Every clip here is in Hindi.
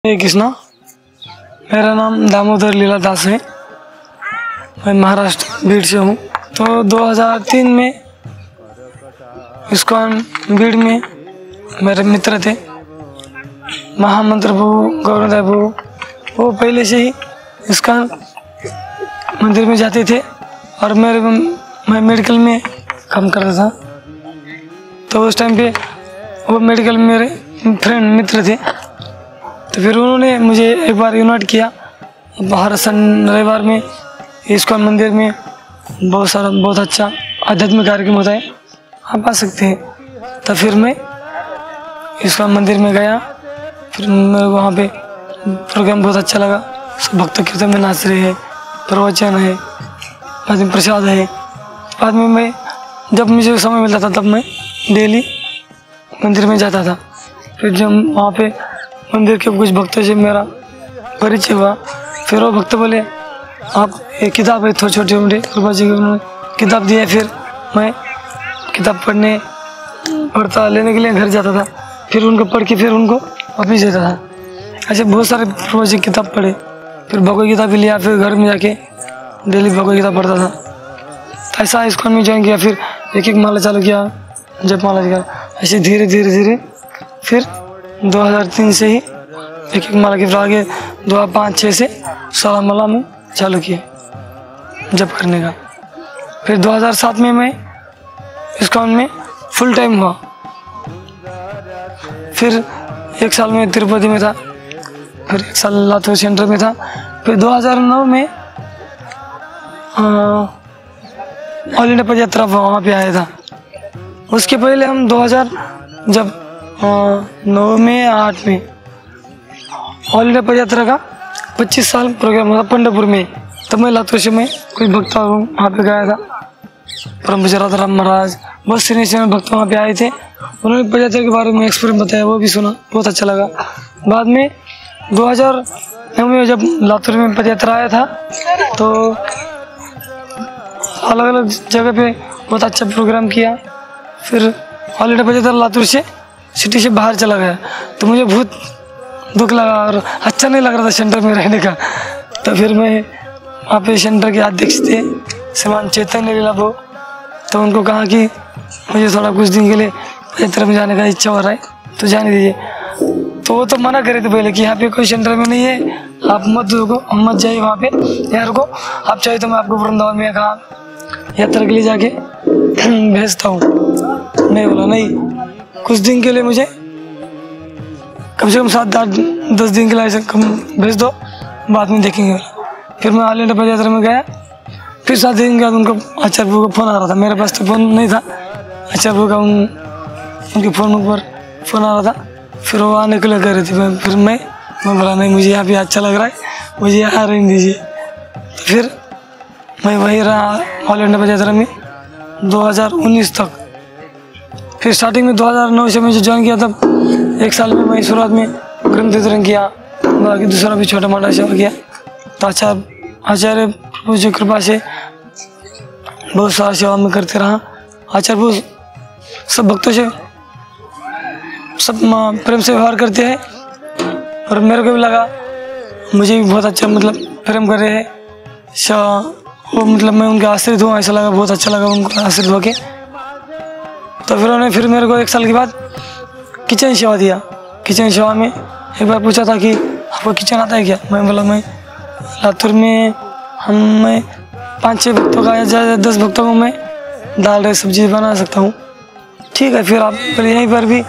कृष्णा, मेरा नाम दामोदर लीला दास है। मैं महाराष्ट्र बीड़ से हूँ। तो 2003 में इस्कॉन बीड़ में मेरे मित्र थे महामंत्र प्रभु गौरव प्रभु। वो पहले से ही इस्कॉन मंदिर में जाते थे और मैं मेडिकल में काम करता था। तो उस टाइम पे वो मेडिकल में मेरे फ्रेंड मित्र थे। तो फिर उन्होंने मुझे एक बार इन्वाइट किया। हर रविवार में इस्कॉन मंदिर में बहुत अच्छा आध्यात्मिक कार्यक्रम होता है, आप आ सकते हैं। तो फिर मैं इस्कॉन मंदिर में गया। फिर मेरे वहाँ पे प्रोग्राम बहुत अच्छा लगा। सब भक्त कीर्तन में नाच रहे हैं, प्रवचन है, बाद में प्रसाद है। बाद में मैं जब मुझे समय मिलता था तब मैं डेली मंदिर में जाता था। फिर जब वहाँ पे मंदिर के कुछ भक्तों से मेरा परिचय हुआ। फिर वो भक्त बोले आप एक किताब है थोड़ी छोटी मोटी कृपा जी की, उन्होंने किताब दिया। फिर मैं किताब पढ़ता लेने के लिए घर जाता था। फिर उनको पढ़ के फिर उनको वापिस देता था। ऐसे बहुत सारे कृपा जी किताब पढ़े। फिर भगवद गीता भी लिया। फिर घर में जाके डेली भगवद गीता पढ़ता था। ऐसा इस्कॉन में ज्वाइन किया। फिर एक माला चालू किया, जप माला किया। ऐसे धीरे धीरे फिर 2003 से ही एक माला के, फिर आगे 2005-06 से 16 माला में चालू किया जप करने का। फिर 2007 में मैं इस्कॉन में फुल टाइम हुआ। फिर एक साल में तिरुपति में था, फिर एक साल लातूर सेंटर में था। फिर 2009 में ऑल इंडिया पद यात्रा वहाँ पे आया था। उसके पहले हम 2000 जब 9 में 8 में ऑल इंडिया पद यात्रा का 25 साल प्रोग्राम हुआ पंढरपुर में। तब मैं लातूर से मैं कोई भक्त वहाँ पे गया था। परम पूज्य राम महाराज, बहुत सीनियर भक्त वहाँ पे आए थे। उन्होंने पद यात्रा के बारे में एक्सपीरियंस बताया, वो भी सुना, बहुत अच्छा लगा। बाद में 2009 में जब लातूर में पद यात्रा आया था तो अलग अलग जगह पे बहुत अच्छा प्रोग्राम किया। फिर ऑल इंडिया पद यात्रा लातूर से सिटी से बाहर चला गया। तो मुझे बहुत दुख लगा और अच्छा नहीं लग रहा था सेंटर में रहने का। तो फिर मैं वहाँ पे सेंटर के अध्यक्ष थे श्रीमान चैतन्य लीला वो, तो उनको कहा कि मुझे थोड़ा कुछ दिन के लिए यात्रा में जाने का इच्छा हो रहा है, तो जाने दीजिए। तो वो तो मना करे थे पहले कि यहाँ पे कोई सेंटर में नहीं है, आप मत जाइए वहाँ पे, यार को आप चाहिए तो मैं आपको वृंदावन में कहा यात्रा के लिए जाके भेजता हूँ। नहीं बोला, नहीं, कुछ दिन के लिए मुझे कम से कम 7-10 दिन के लिए ऐसे कम भेज दो, बाद में देखेंगे। फिर मैं ऑल इंडिया पद यात्रा में गया। फिर 7 दिन के बाद उनको आचार्य प्रभु का फ़ोन आ रहा था। मेरे पास तो फ़ोन नहीं था, आचार्य प्रभु का उनके फ़ोन पर फ़ोन आ रहा था। फिर वो आने के लिए कह रहे थे। फिर मैं बोला नहीं, मुझे यहाँ भी अच्छा लग रहा है, मुझे यहाँ रहने दीजिए। तो फिर मैं वहीं रहा ऑल इंडिया पद यात्रा में 2019 तक। फिर स्टार्टिंग में 2009 से मैं ज्वाइन किया, तब एक साल में मैं शुरुआत में ग्रंथ वितरण किया, बाकी दूसरा भी छोटा मोटा सेवा किया। तो आचार्य प्रभु की कृपा से बहुत सारा सेवा में करते रहा। आचार्य प्रभु सब भक्तों से सब प्रेम से व्यवहार करते हैं और मेरे को भी लगा मुझे भी बहुत अच्छा प्रेम कर रहे हैं। वो मैं उनके आश्रित हूँ, ऐसा लगा, बहुत अच्छा लगा उनको आश्रित होके। तो फिर उन्होंने मेरे को एक साल के बाद किचन सेवा दिया। किचन सेवा में एक बार पूछा था कि आपको किचन आता है क्या? मैं बोला मैं लातूर में मैं 5-6 भक्तों का या 10 भक्तों को मैं दाल राइस सब्जी बना सकता हूँ। ठीक है, फिर आप यहीं पर भी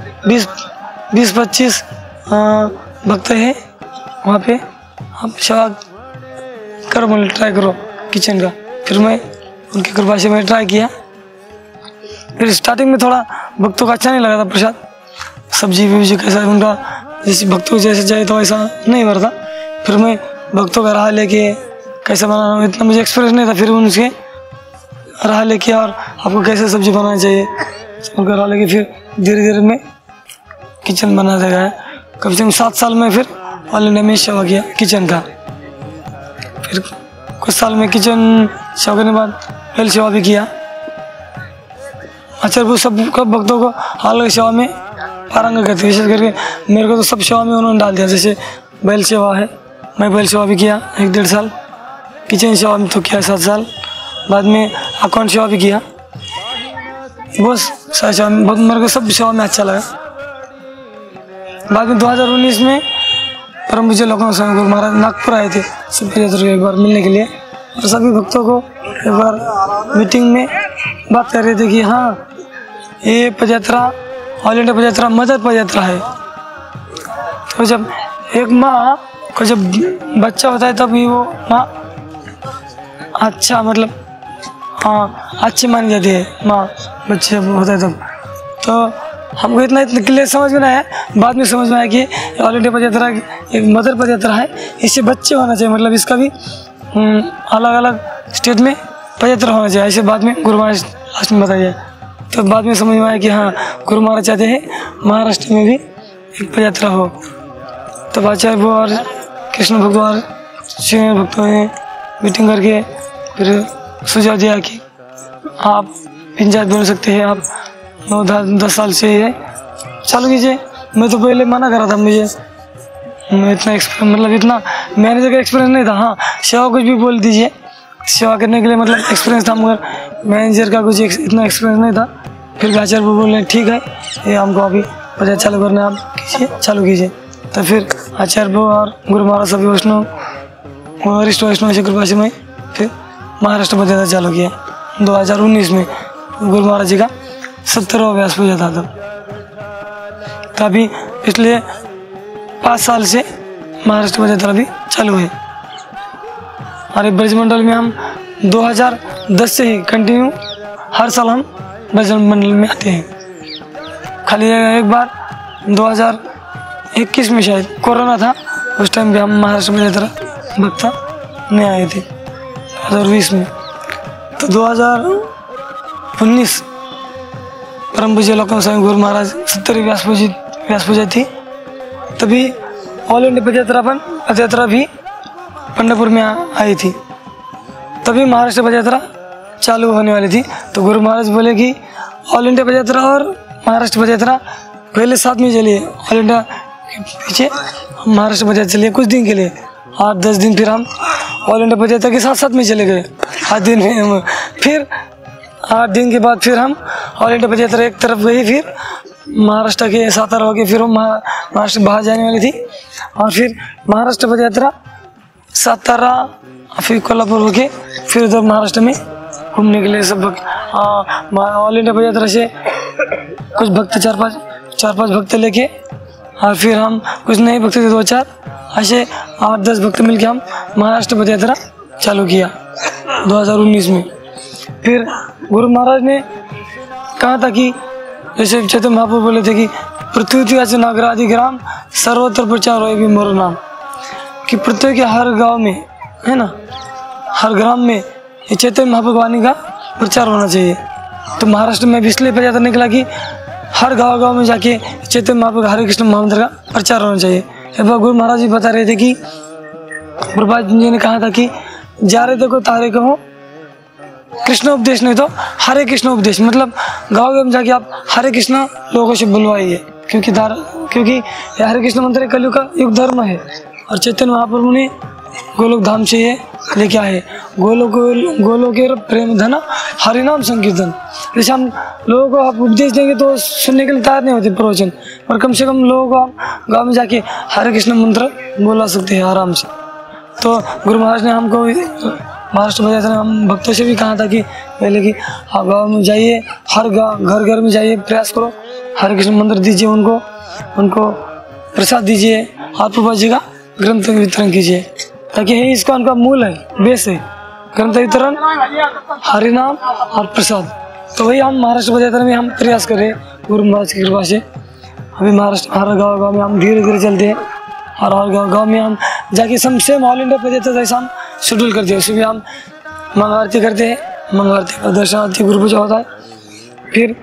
20-25 भक्त हैं वहाँ पे, आप सेवा करो, बोले ट्राई करो किचन का। फिर मैं उनकी कृपा से मैं ट्राई किया। फिर स्टार्टिंग में थोड़ा भक्तों का अच्छा नहीं लगा था, प्रसाद सब्जी भी कैसा उनका जैसे भक्तों जैसे जाए तो ऐसा नहीं भरता। फिर मैं भक्तों का राह लेके कैसे बनाना, इतना मुझे एक्सपीरियंस नहीं था। फिर उनसे राह लेके और आपको कैसे सब्जी बनाना चाहिए उनका राह लेके फिर धीरे धीरे मैं किचन बनाते गया। कम से कम 7 साल में फिर ऑल इंडिया में सेवा किया किचन का। फिर कुछ साल में किचन सेवा करने के बाद हेल सेवा भी किया। आचार्य प्रभु सब भक्तों को अलग सेवा में पारंगत करते हैं। विशेष करके मेरे को तो सब सेवा में उन्होंने डाल दिया। जैसे बैल सेवा है, मैं बैल सेवा भी किया 1-1.5 साल, किचन सेवा में तो किया 7 साल, बाद में अकाउंट सेवा भी किया। बस सारी सेवा में बहुत मेरे को सब सेवा में अच्छा लगा। बाद में 2019 में परम पूज्य लोकनाथ स्वामी गुरु महाराज नागपुर आए थे सब पदयात्रा एक बार मिलने के लिए, और सभी भक्तों को एक बार मीटिंग में बात कर रहे थे कि हाँ ये padyatra all India padyatra mother padyatra है। तो जब एक माँ को जब बच्चा होता है तब ही वो माँ अच्छा मतलब हाँ अच्छी मानी जाती है माँ बच्चे होता है तब। तो हमको इतना क्लियर समझ में नहीं आया, बाद में समझ में आया कि ऑल इंडिया पदयात्रा एक मदर पदयात्रा है, इससे बच्चे होना चाहिए, मतलब इसका भी अलग अलग स्टेट में पदयात्रा होना चाहिए, ऐसे बाद में गुरु महाराज लास्ट में बताइए। तो बाद में समझ में आया कि हाँ गुरु महाराज चाहते हैं महाराष्ट्र में भी एक पदयात्रा हो। तब आचार्य वो और कृष्ण भक्त और शिव भक्तों ने मीटिंग करके फिर सुझाव दिया कि आप पंचायत बन सकते हैं, आप 9-10 साल से ये चालू कीजिए। मैं तो पहले मना करा था, मुझे इतना मतलब इतना मैनेजर का एक्सपीरियंस नहीं था। हाँ सेवा कुछ भी बोल दीजिए, सेवा करने के लिए मतलब एक्सपीरियंस था, मगर मैनेजर का कुछ इतना एक्सपीरियंस नहीं था। फिर आचार्य वो बोले ठीक है ये हमको अभी पदयात्रा चालू करना, आप कीजिए चालू कीजिए। तो फिर आचार्य वो और गुरु महाराज सभी वैष्णव वरिष्ठ वैष्णव की कृपा से मैं फिर महाराष्ट्र पदयात्रा चालू किया 2019 में। गुरु महाराज जी का 70वां व्यास पूजा था तब। तभी पिछले 5 साल से महाराष्ट्र पदयात्रा भी चालू है। हमारे ब्रजमंडल में हम 2010 से ही कंटिन्यू हर साल हम ब्रजमंडल में आते हैं। खाली एक बार 2021 में शायद कोरोना था, उस टाइम भी हम महाराष्ट्र पदयात्रा भक्ता नहीं आए थे 2020 में। तो 2019 परम पूज्य लोकनाथ स्वामी गुरु महाराज 70वीं व्यास पूजा थी, तभी ऑल इंडिया पदयात्रा भी पंढरपुर में आई थी। तभी महाराष्ट्र पदयात्रा चालू होने वाली थी। तो गुरु महाराज बोले कि ऑल इंडिया पदयात्रा और महाराष्ट्र पदयात्रा पहले साथ में चलिए, ऑल इंडिया के पीछे महाराष्ट्र पदयात्रा चलिए कुछ दिन के लिए, 8-10 दिन फिर हम ऑल इंडिया पदयात्रा के साथ में चले गए 8 दिन में। फिर 8 दिन के बाद फिर हम ऑल इंडिया पदयात्रा एक तरफ गई, फिर महाराष्ट्र के सातारा होके फिर हम महाराष्ट्र बाहर जाने वाली थी, और फिर महाराष्ट्र पदयात्रा सातारा फिर कोल्हापुर होके फिर उधर महाराष्ट्र में घूमने के लिए सब ऑल इंडिया पदयात्रा से कुछ भक्त 4-5 भक्त लेके, और फिर हम कुछ नए भक्त थे 2-4, ऐसे 8-10 भक्त मिलके हम महाराष्ट्र पदयात्रा चालू किया 2019 में। फिर गुरु महाराज ने कहा था कि जैसे चैतन्य महाप्रभु बोले थे कि पृथ्वी नागरादि ग्राम सर्वत्र प्रचार हो भी मोर नाम, कि पृथ्वी के हर गांव में है ना, हर ग्राम में ये चैतन्य महाप्रभु वाणी का प्रचार होना चाहिए। तो महाराष्ट्र में भी इसलिए पदयात्रा निकला कि हर गांव में जाके चैतन्य महाप्रभु हरे कृष्ण महामंत्र का प्रचार होना चाहिए। एक बार गुरु महाराज जी बता रहे थे कि प्रभुपाद जी ने कहा था कि जा रहे देखो तारे कहो कृष्ण उपदेश नहीं तो हरे कृष्ण उपदेश, मतलब गाँव में जाके आप हरे कृष्ण लोगों से बुलवाइए, क्योंकि हरे कृष्ण मंत्र कलयुग का युग धर्म है। और चैतन्य महाप्रभु ने गोलोक धाम से ये लेके आए, गोलोक के प्रेम धन हरिनाम संकीर्तन। जैसे हम लोगों को आप उपदेश देंगे तो सुनने के लिए तैयार नहीं होते प्रवचन, पर कम से कम लोगों को आप गाँव में जाके हरे कृष्ण मंत्र बोला सकते हैं आराम से। तो गुरु महाराज ने हमको महाराष्ट्र पदयात्रा हम भक्तों से भी कहा था कि पहले कि आप गाँव में जाइए, हर घर घर में जाइए, प्रयास करो, हरे कृष्ण मंत्र दीजिए, उनको प्रसाद दीजिए, और प्रभुपाद जी का ग्रंथ वितरण कीजिए, ताकि यही इसका उनका मूल है, बेस है, ग्रंथ वितरण, हरिनाम और प्रसाद। तो वही हम महाराष्ट्र पदयात्रा में हम प्रयास कर रहे हैं गुरु महाराज की कृपा से। अभी महाराष्ट्र हर गाँव में हम धीरे धीरे चलते हैं, और हर गाँव में हम जाके सेम ऑल इंडिया पदयात्रा जैसा हम शेड्यूल करते हैं। सुबह हम मंगल आरती करते हैं, मंगल आरती का दर्शन आरती गुरु पूजा होता है, फिर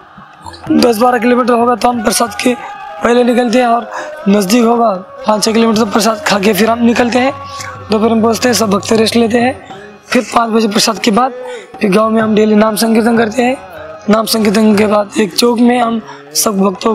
10-12 किलोमीटर होगा तो हम प्रसाद के पहले निकलते हैं, और नज़दीक होगा 5-6 किलोमीटर तो प्रसाद खा के फिर हम निकलते हैं। दोपहर में पहुँचते हैं, सब भक्त रेस्ट लेते हैं, फिर 5 बजे प्रसाद के बाद फिर गांव में हम डेली नाम संकीर्तन करते हैं। नाम संकीर्तन के बाद एक चौक में हम सब भक्तों को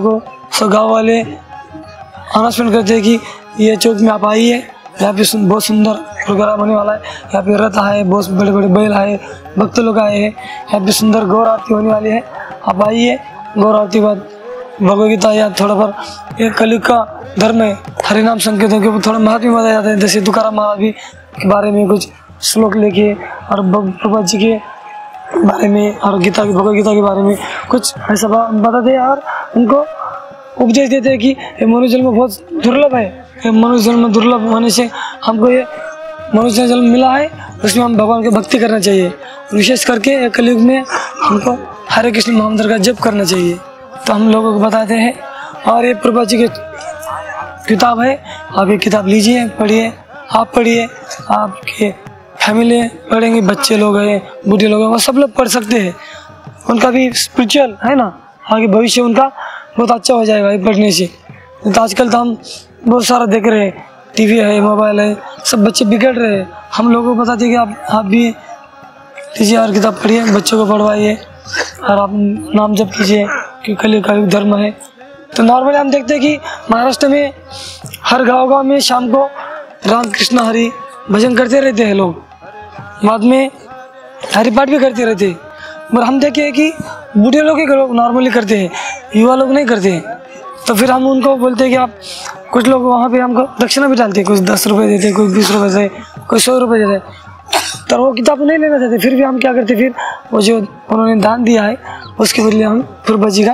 सब गाँव वाले अनाउंसमेंट करते हैं कि ये चौक में आप आइए, यहाँ पे बहुत सुंदर प्रोग्राम होने वाला है। यहाँ पे रथ आए, बहुत बड़े बड़े बैल आए, भक्त लोग आए हैं। यहाँ पे सुंदर गौर आरती होने वाली है, आप आइए। गौर आरती के बाद भगवद गीता या थोड़ा पर एक कलयुग का धर्म है, हरिनाम संकेतों के ऊपर थोड़ा महात्म्य बताया जाता है। जैसे तुकाराम महाराज भी के बारे में कुछ श्लोक लेके और प्रभुपाद जी के बारे में और गीता की भगवद गीता के बारे में कुछ ऐसा बताते हैं और उनको उपदेश देते हैं कि ये मनुष्य जन्म बहुत दुर्लभ है। ये मनुष्य जन्म दुर्लभ होने से हमको ये मनुष्य जन्म मिला है, उसमें हम भगवान की भक्ति करना चाहिए। विशेष करके कलयुग में हमको हरे कृष्ण महामंत्र का जप करना चाहिए। तो हम लोगों को बताते हैं। और ये प्रभुपाद जी की किताब है, आप ये किताब लीजिए, पढ़िए, आप पढ़िए, आपके फैमिली पढ़ेंगे, बच्चे लोग हैं, बूढ़े लोग हैं, वो सब लोग पढ़ सकते हैं। उनका भी स्पिरिचुअल है ना, आगे भविष्य उनका बहुत अच्छा हो जाएगा ये पढ़ने से। तो आजकल तो हम बहुत सारा देख रहे हैं, टीवी है, मोबाइल है, सब बच्चे बिगड़ रहे हैं। हम लोगों को बताते हैं कि आप भी लीजिए और किताब पढ़िए, बच्चों को पढ़वाइए और आप नाम जप कीजिए कि कलयुग का धर्म है। तो नॉर्मली हम देखते हैं कि महाराष्ट्र में हर गाँव में शाम को राम कृष्ण हरि भजन करते रहते हैं लोग, बाद में हरिपाठ भी करते रहते हैं। पर हम देखे कि बूढ़े लोग ही नॉर्मली करते हैं, युवा लोग नहीं करते हैं। तो फिर हम उनको बोलते हैं कि आप, कुछ लोग वहाँ पे हमको दक्षिणा भी डालते हैं, कुछ 10 रुपये देते हैं, कोई 20 रुपये से, कोई 100 रुपये देते हैं। तो वो किताब नहीं लेना चाहते, फिर भी हम क्या करते, फिर वो जो उन्होंने दान दिया है उसके बदले हम प्रभुपाद जी का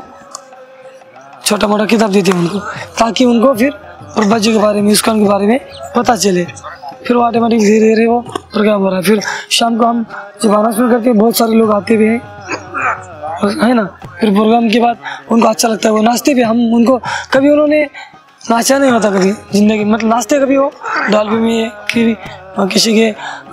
छोटा मोटा किताब देते हैं उनको, ताकि उनको फिर प्रभुपाद जी के बारे में, इस्कॉन के बारे में पता चले। फिर वो ऑटोमेटिक धीरे धीरे वो प्रोग्राम हो रहा है। फिर शाम को हम जब अनाउंसमेंट करते हैं, बहुत सारे लोग आते भी हैं, है ना। फिर प्रोग्राम के बाद उनको अच्छा लगता है, वो नाचते भी। हम उनको कभी उन्होंने नाचा नहीं होता कभी जिंदगी, मतलब नाचते कभी वो डालबी में कि किसी के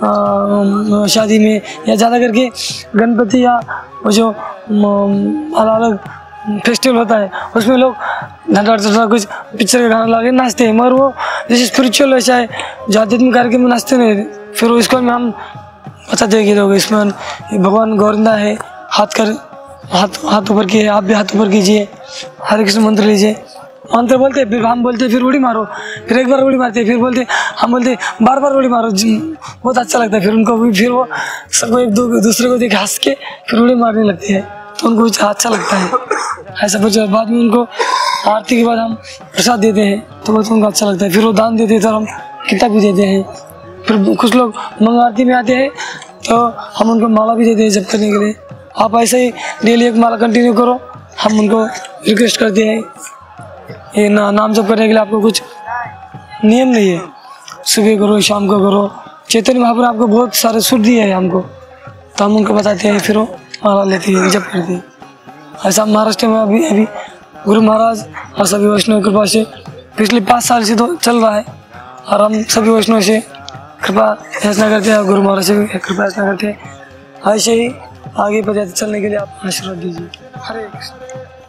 शादी में, या ज़्यादा करके गणपति या वो जो अलग अलग फेस्टिवल होता है उसमें लोग घंटा कुछ पिक्चर का गाना लगा के नाचते हैं। मगर वो जैसे स्पिरिचुअल वैसा है, जो आध्यात्मिक कार्यक्रम में नाचते नहीं। फिर वो इसको में हम बताते हैं कि लोग इसमें भगवान गोविंदा है, हाथ ऊपर किए, आप भी हाथ ऊपर कीजिए, हरे कृष्ण मंत्र लीजिए। मंत्र बोलते हैं, फिर हम बोलते हैं, फिर उड़ी मारो, फिर एक बार उड़ी मारते हैं, फिर बोलते हम बोलते बार बार उड़ी मारो। बहुत अच्छा लगता है। फिर उनको भी, फिर वो सबको एक दूसरे को देख हंस के फिर उड़ी मारने लगती है, तो उनको अच्छा लगता है ऐसा कुछ। बाद में उनको आरती के बाद हम प्रसाद देते हैं, तो बहुत उनको अच्छा लगता है। फिर वो दान देते हैं, तो हम किताब भी देते हैं। फिर कुछ लोग मंगल आरती में आते हैं, तो हम उनको माला भी देते हैं जप करने के लिए। आप ऐसे ही डेली एक माला कंटिन्यू करो, हम उनको रिक्वेस्ट करते हैं। ये नाम जप करने के लिए आपको कुछ नियम नहीं है, सुबह करो, शाम को करो। चैतन्य महाप्रभु आपको बहुत सारे सुर दिए हैं हमको, तो हम उनको बताते हैं, फिर वो माला लेती है, जप करती है। ऐसा महाराष्ट्र में अभी गुरु महाराज और सभी वैष्णव कृपा से पिछले 5 साल से तो चल रहा है, और हम सभी वैष्णव से कृपा याचना करते हैं, गुरु महाराज से भी कृपा याचना करते हैं। ऐसे ही आगे बढ़ते चलने के लिए आप आशीर्वाद दीजिए। हरे कृष्ण।